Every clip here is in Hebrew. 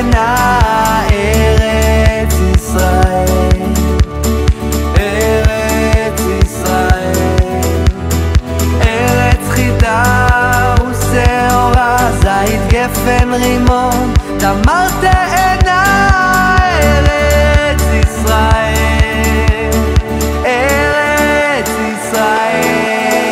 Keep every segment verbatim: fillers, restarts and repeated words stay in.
תאנה, ארץ ישראל, ארץ ישראל, ארץ חיטה ושעורה, זית גפן רימון, תמר תאנה, ארץ ישראל, ארץ ישראל.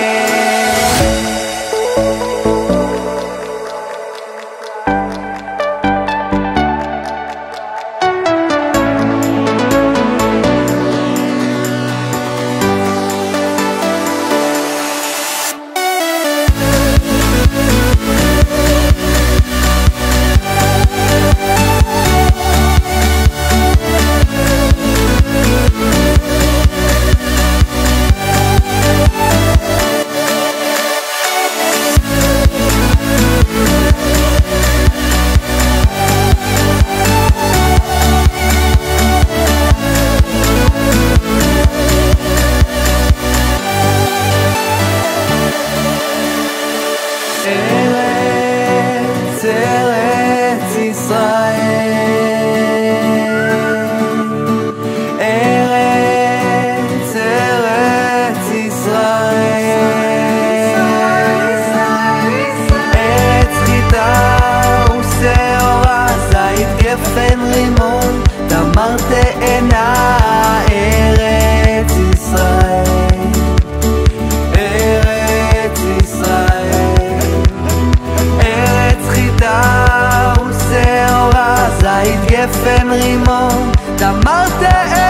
ארץ, ארץ ישראל, ארץ, ארץ ישראל, ארץ חיטה ושעורה, זית גפן רימון, תמר תאנה, ארץ ישראל, ארץ ישראל, ארץ חיטה ושעורה, זית גפן רימון, תמר תאנה.